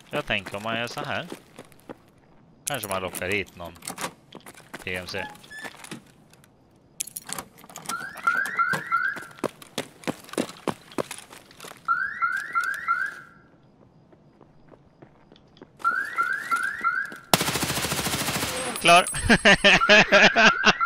Jag tänker om man gör så här. Kanske man lockar hit någon PMC. Klar.